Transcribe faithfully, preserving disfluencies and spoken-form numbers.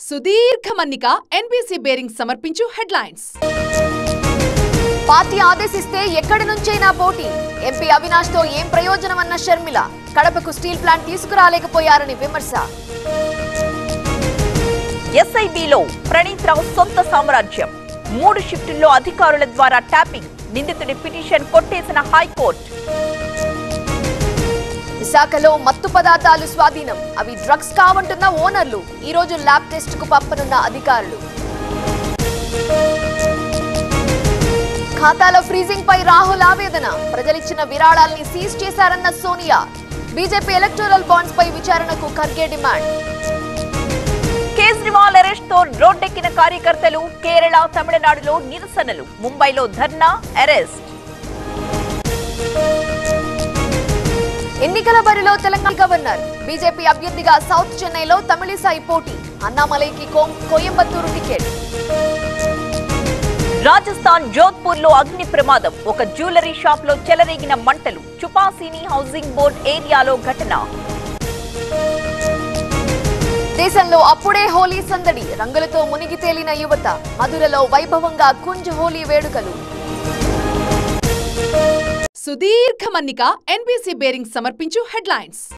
సుదీర్ఘ మన్నిక NBC bearing సమర్పించు హెడ్లైన్స్. పార్టీ ఆదేశిస్తే ఎక్కడి నుంచైనా పోటీ. ఎంపీ అవినాష్ తో ఏం ప్రయోజనమన్న షర్మిల. కడపకు స్టీల్ ప్లాంట్ తీసుకురాలేకపోయారని విమర్శ. ఎస్ఐబిలో ప్రణీత్ రావు సొంత సామ్రాజ్యం. మూడు షిఫ్టుల్లో అధికారుల ద్వారా ట్యాపింగ్. నిందితుడి పిటిషన్ కొట్టేసిన హైకోర్టు. విశాఖలో మత్తు పదార్థాలు స్వాధీనం. అవి డ్రగ్స్ కావంటున్న ఓనర్లు. ఈ రోజు ల్యాబ్ టెస్ట్ కు పంపనున్న అధికారులు. ఖాతాలో ఫ్రీజింగ్ పై రాహుల్ ఆవేదన. ప్రజలిచ్చిన విరాళాల్ని సీజ్ చేశారన్న సోనియా. బీజేపీ ఎలక్టోరల్ బాండ్స్ పై విచారణకు ఖర్గే డిమాండ్. కేజ్రీవాల్ అరెస్ట్ తో రోడ్డెక్కిన కార్యకర్తలు. కేరళ, తమిళనాడులో నిరసనలు. ముంబైలో ధర్నా, అరెస్ట్. ఎన్నికల బరిలో తెలంగాణ గవర్నర్. బీజేపీ అభ్యర్థిగా సౌత్ చెన్నైలో తమిళిసాయి పోటీ. అన్నామలైకి కోయంబత్తూరు టికెట్. రాజస్థాన్ జోధ్పూర్ లో అగ్ని ప్రమాదం. ఒక జ్యువెలరీ షాప్ లో చెలరేగిన మంటలు. చుపాసిని హౌసింగ్ బోర్డ్ ఏరియాలో ఘటన. దేశంలో అప్పుడే హోలీ సందడి. రంగులతో మునిగి తేలిన యువత. మధురలో వైభవంగా కుంజ్ హోలీ వేడుకలు. సుదీర్ఘ మన్నిక ఎన్బీసీ బేరింగ్ సమర్పించు హెడ్లైన్స్.